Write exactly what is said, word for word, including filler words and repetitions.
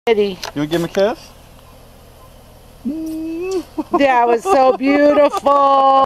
You wanna give him a kiss? That was so beautiful.